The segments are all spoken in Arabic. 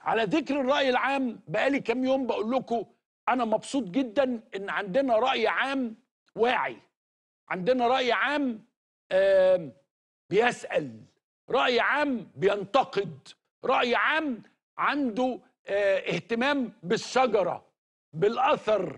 على ذكر الرأي العام، بقالي كام يوم بقول لكم أنا مبسوط جدا إن عندنا رأي عام واعي، عندنا رأي عام بيسأل، رأي عام بينتقد، رأي عام عنده اهتمام بالشجرة، بالأثر،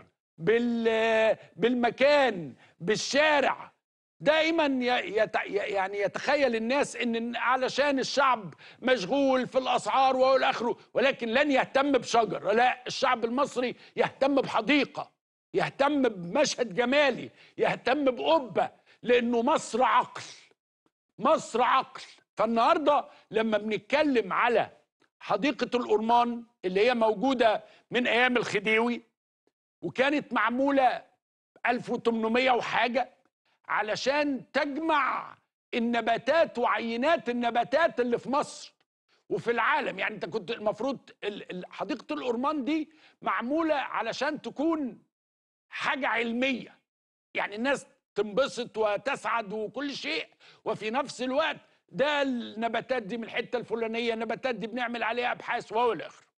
بالمكان، بالشارع. دائما يعني يتخيل الناس ان علشان الشعب مشغول في الاسعار والى اخره، ولكن لن يهتم بشجر. لا، الشعب المصري يهتم بحديقه، يهتم بمشهد جمالي، يهتم بقبه، لانه مصر عقل، مصر عقل. فالنهارده لما بنتكلم على حديقه الأورمان اللي هي موجوده من ايام الخديوي، وكانت معموله 1800 وحاجه علشان تجمع النباتات وعينات النباتات اللي في مصر وفي العالم. يعني انت كنت المفروض حديقة الأورمان دي معمولة علشان تكون حاجة علمية، يعني الناس تنبسط وتسعد وكل شيء، وفي نفس الوقت ده النباتات دي من الحتة الفلانية، النباتات دي بنعمل عليها أبحاث والى آخره.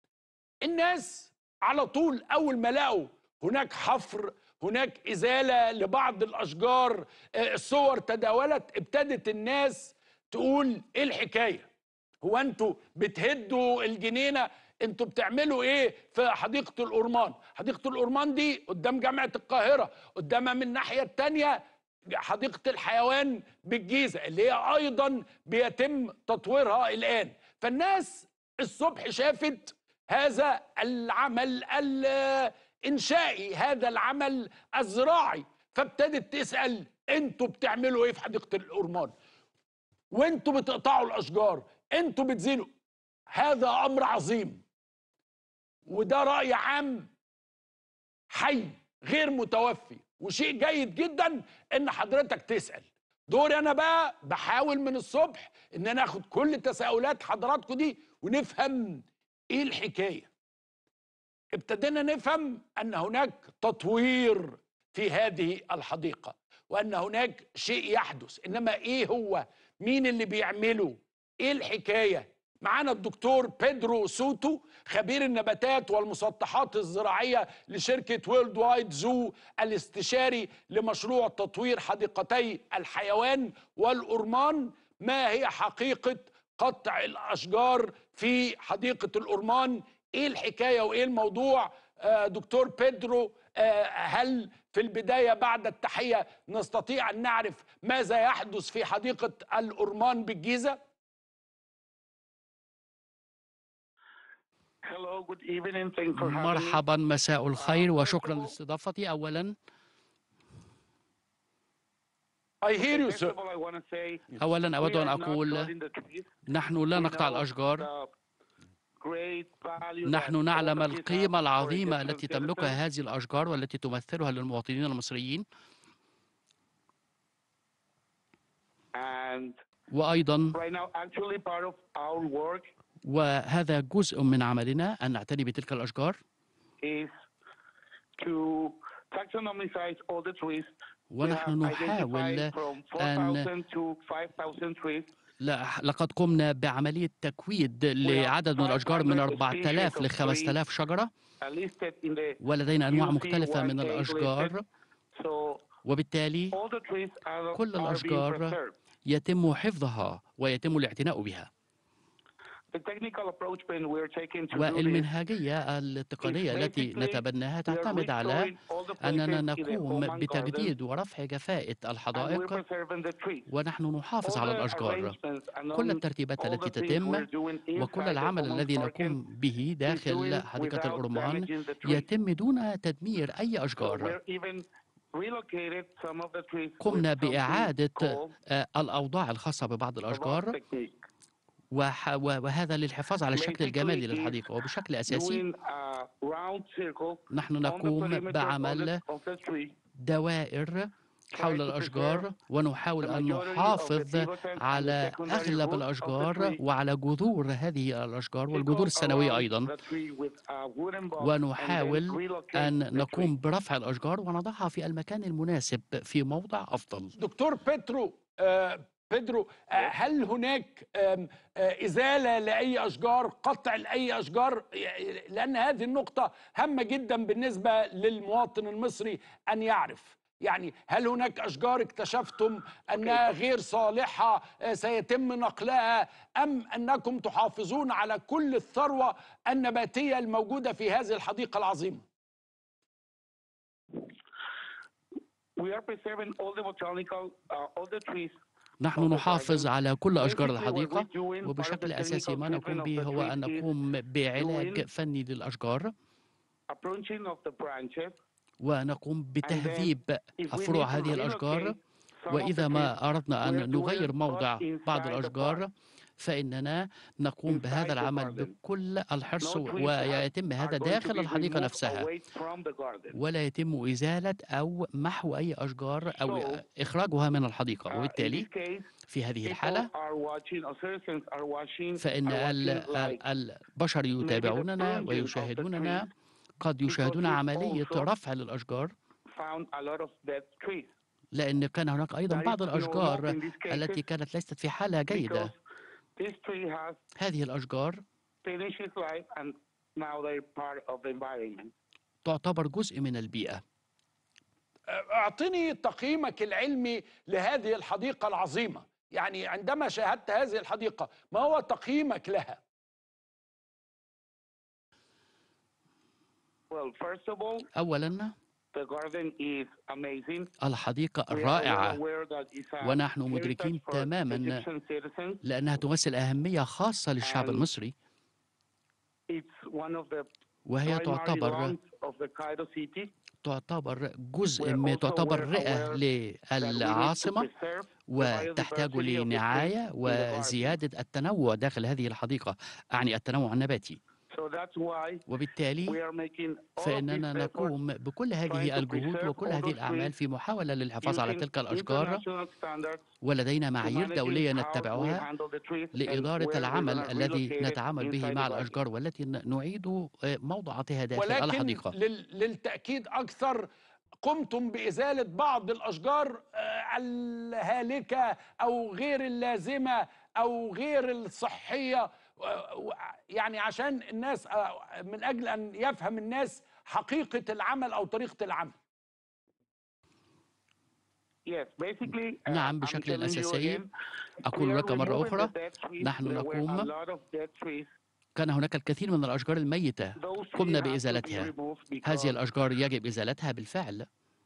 الناس على طول أول ما لقوا هناك حفر، هناك إزالة لبعض الأشجار، الصور تداولت، ابتدت الناس تقول إيه الحكاية؟ هو أنتوا بتهدوا الجنينة؟ أنتوا بتعملوا إيه في حديقة الأورمان؟ حديقة الأورمان دي قدام جامعة القاهرة، قدامها من الناحية التانية حديقة الحيوان بالجيزة اللي هي أيضا بيتم تطويرها الآن. فالناس الصبح شافت هذا العمل الإنشائي، هذا العمل الزراعي، فابتدت تسأل انتوا بتعملوا ايه في حديقة الأورمان؟ وانتوا بتقطعوا الأشجار، انتوا بتزينوا. هذا أمر عظيم، وده رأي عام حي غير متوفي، وشيء جيد جدا ان حضرتك تسأل. دوري انا بقى بحاول من الصبح ان انا اخد كل تساؤلات حضراتكم دي ونفهم ايه الحكايه. ابتدينا نفهم ان هناك تطوير في هذه الحديقه، وان هناك شيء يحدث، انما ايه هو؟ مين اللي بيعمله؟ ايه الحكايه؟ معانا الدكتور بيدرو سوتو، خبير النباتات والمسطحات الزراعيه لشركه وورلد وايد زو، الاستشاري لمشروع تطوير حديقتي الحيوان والأورمان. ما هي حقيقه قطع الاشجار في حديقه الأورمان؟ ايه الحكايه وايه الموضوع؟ دكتور بيدرو، هل في البدايه بعد التحيه نستطيع ان نعرف ماذا يحدث في حديقه الأورمان بالجيزه؟ مرحبا، مساء الخير وشكرا لاستضافتي. أولا I hear you, sir. أود أن أقول نحن لا نقطع الأشجار. نحن نعلم القيمة العظيمة التي تملكها هذه الأشجار والتي تمثلها للمواطنين المصريين، وأيضا وهذا جزء من عملنا أن نعتني بتلك الأشجار، ونحن نحاول أن لقد قمنا بعملية تكويد لعدد من الأشجار من 4000 ل 5000 شجرة، ولدينا أنواع مختلفة من الأشجار، وبالتالي كل الأشجار يتم حفظها ويتم الاعتناء بها. والمنهجية التقنية التي نتبناها تعتمد على أننا نقوم بتجديد ورفع كفاءة الحدائق، ونحن نحافظ على الأشجار. كل الترتيبات التي تتم وكل العمل الذي نقوم به داخل حديقة الأورمان يتم دون تدمير أي أشجار. قمنا بإعادة الأوضاع الخاصة ببعض الأشجار، وهذا للحفاظ على الشكل الجمالي للحديقة. وبشكل أساسي نحن نقوم بعمل دوائر حول الأشجار، ونحاول أن نحافظ على أغلب الأشجار وعلى جذور هذه الأشجار والجذور السنوية أيضا، ونحاول أن نقوم برفع الأشجار ونضعها في المكان المناسب في موضع أفضل. دكتور بيترو، بيدرو، هل هناك إزالة لأي أشجار، قطع لأي أشجار؟ لأن هذه النقطة هامة جدا بالنسبة للمواطن المصري أن يعرف. يعني هل هناك أشجار اكتشفتم أنها غير صالحة سيتم نقلها، أم أنكم تحافظون على كل الثروة النباتية الموجودة في هذه الحديقة العظيمة؟ نحن نحافظ على كل أشجار الحديقة، وبشكل أساسي ما نقوم به هو أن نقوم بعلاج فني للأشجار، ونقوم بتهذيب فروع هذه الأشجار. وإذا ما أردنا أن نغير موضع بعض الأشجار فإننا نقوم بهذا العمل بكل الحرص، ويتم هذا داخل الحديقة نفسها، ولا يتم إزالة أو محو أي أشجار أو إخراجها من الحديقة. وبالتالي في هذه الحالة فإن البشر يتابعوننا ويشاهدوننا، قد يشاهدون عملية رفع للأشجار، لأن كان هناك أيضا بعض الأشجار التي كانت ليست في حالة جيدة. هذه الأشجار تعتبر جزء من البيئة. أعطني تقييمك العلمي لهذه الحديقة العظيمة، يعني عندما شاهدت هذه الحديقة ما هو تقييمك لها؟ أولا، الحديقة رائعة، ونحن مدركين تماما لأنها تمثل أهمية خاصة للشعب المصري، وهي تعتبر جزء تعتبر رئة للعاصمة، وتحتاج لنعاية وزيادة التنوع داخل هذه الحديقة، أعني التنوع النباتي. وبالتالي فإننا نقوم بكل هذه الجهود وكل هذه الأعمال في محاولة للحفاظ على تلك الأشجار، ولدينا معايير دولية نتبعها لإدارة العمل الذي نتعامل به مع الأشجار والتي نعيد موضعها داخل الحديقة. ولكن للتأكيد أكثر، قمتم بإزالة بعض الأشجار الهالكة أو غير اللازمة أو غير الصحية، يعني عشان الناس، من أجل أن يفهم الناس حقيقة العمل أو طريقة العمل. نعم، بشكل أساسي أقول لك مرة أخرى، نحن نقوم، كان هناك الكثير من الأشجار الميتة قمنا بإزالتها. هذه الأشجار يجب إزالتها بالفعل،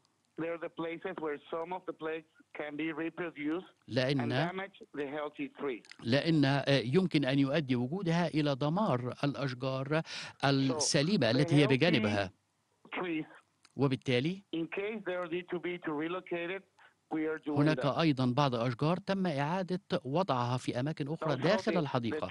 لأن يمكن أن يؤدي وجودها إلى دمار الأشجار السليمة التي هي بجانبها. وبالتالي هناك أيضا بعض الأشجار تم إعادة وضعها في أماكن أخرى داخل الحديقة.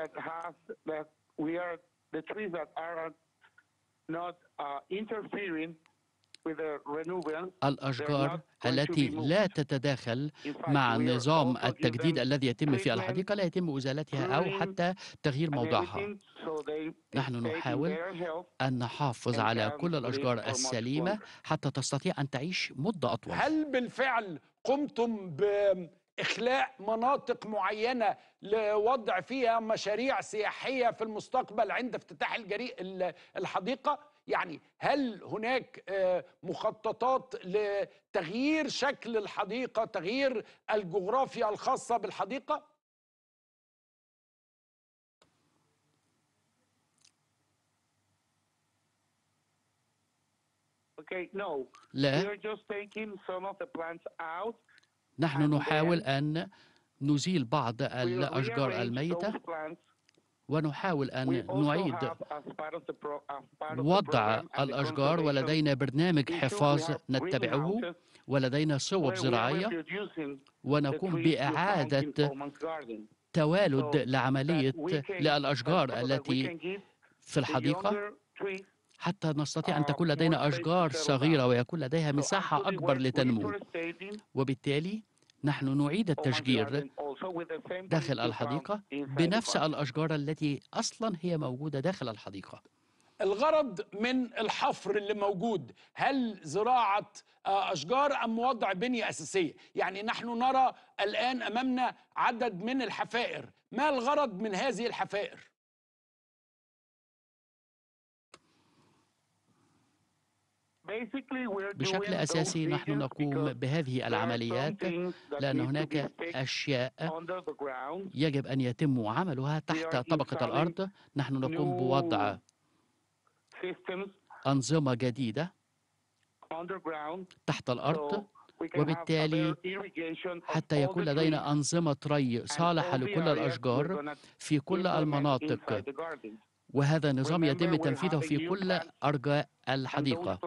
الأشجار التي لا تتداخل مع نظام التجديد الذي يتم في الحديقة لا يتم إزالتها أو حتى تغيير موضعها. نحن نحاول أن نحافظ على كل الأشجار السليمة حتى تستطيع أن تعيش مدة أطول. هل بالفعل قمتم بإخلاء مناطق معينة لوضع فيها مشاريع سياحية في المستقبل عند افتتاح الحديقة؟ يعني هل هناك مخططات لتغيير شكل الحديقة، تغيير الجغرافيا الخاصة بالحديقة؟ لا، نحن نحاول أن نزيل بعض الأشجار الميتة، ونحاول أن نعيد وضع الأشجار، ولدينا برنامج حفاظ نتبعه، ولدينا صوب زراعية، ونقوم بإعادة توالد لعملية للأشجار التي في الحديقة حتى نستطيع أن تكون لدينا أشجار صغيرة ويكون لديها مساحة أكبر لتنمو. وبالتالي نحن نعيد التشجير داخل الحديقة بنفس الأشجار التي أصلا هي موجودة داخل الحديقة. الغرض من الحفر اللي موجود هل زراعة أشجار أم وضع بنية أساسية؟ يعني نحن نرى الآن أمامنا عدد من الحفائر، ما الغرض من هذه الحفائر؟ بشكل أساسي نحن نقوم بهذه العمليات لأن هناك أشياء يجب أن يتم عملها تحت طبقة الأرض. نحن نقوم بوضع أنظمة جديدة تحت الأرض، وبالتالي حتى يكون لدينا أنظمة ري صالحة لكل الأشجار في كل المناطق، وهذا النظام يتم تنفيذه في كل أرجاء الحديقة.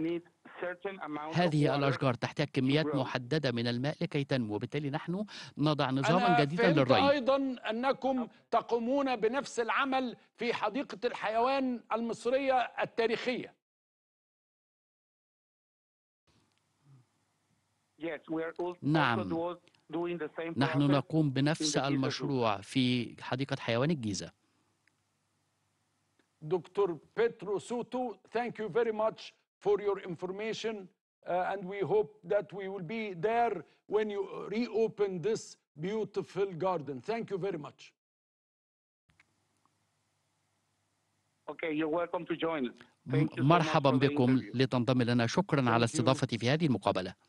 هذه الأشجار تحتاج كميات محددة من الماء لكي تنمو، وبالتالي نحن نضع نظاما جديدا للري. أنا فهمت أيضا أنكم تقومون بنفس العمل في حديقة الحيوان المصرية التاريخية. نعم، نحن نقوم بنفس المشروع في حديقة حيوان الجيزة. Dr. Petro Souto, thank you very much for your information, and we hope that we will be there when you reopen this beautiful garden. Thank you very much. Okay, you're welcome to join us. مرحبا بكم لتنضم لنا. شكرا على استضافتي في هذه المقابلة.